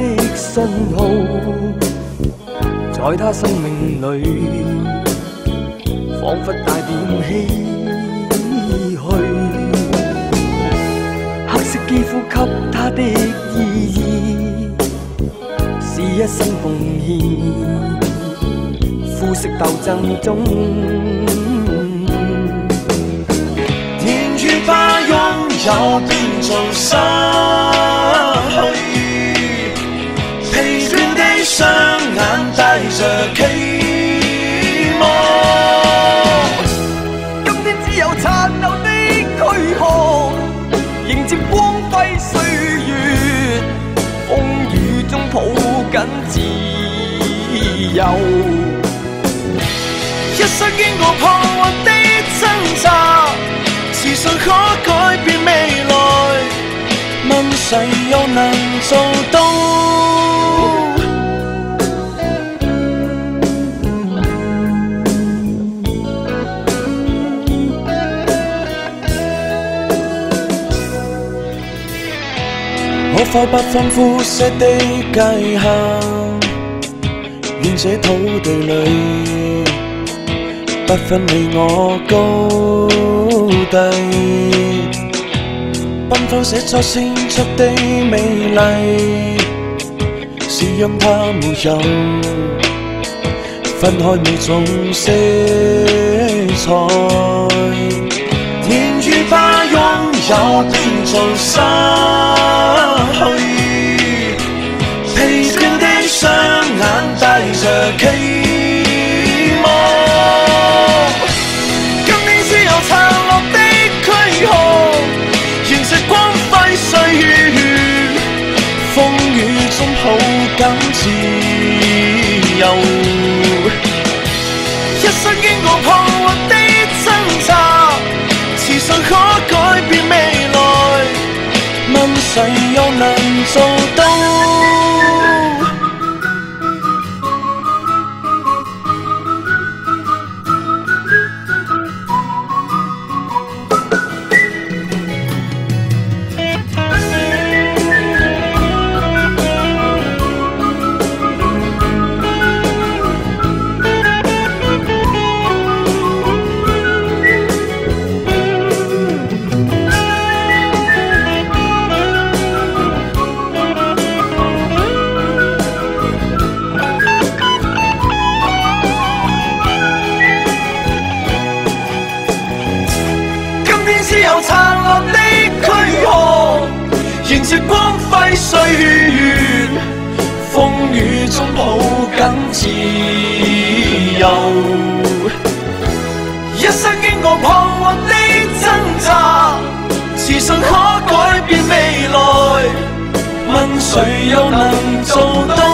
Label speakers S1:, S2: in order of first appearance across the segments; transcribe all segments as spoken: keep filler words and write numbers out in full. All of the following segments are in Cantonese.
S1: 的信號，在他生命裏，彷彿帶點唏噓。黑色肌膚給他的意義，是一生奉獻。膚色鬥爭中，
S2: 天與怕擁有變做失去，疲倦的雙眼帶着期望。
S1: 今天只有殘留的軀殼，迎接光輝歲月，風雨中抱緊自由。
S2: 一生經過彷徨的掙扎，自信可改變未來，問誰又能做到？可否不分膚色的界限，願這土地裏不分你我高低，奔放寫作青出的美麗，是讓它沒有分開每種色彩。天與怕擁有變做失去，疲倦的雙眼帶着期望。殘落的軀殼，迎着光輝歲月，風雨中抱緊自由。一生經過彷徨的掙扎，自信可改變未來，問誰又能做到？只有殘落的軀殼，迎接光輝歲月，風雨中抱緊自由。一生經過彷徨的掙扎，自信可改變未來，問誰又能做到？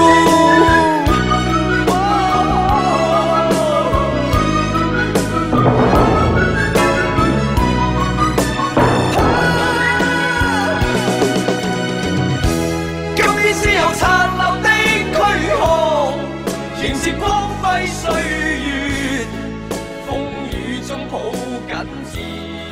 S2: 只有殘留的軀殼，迎接光輝歲月，風雨中抱緊自由。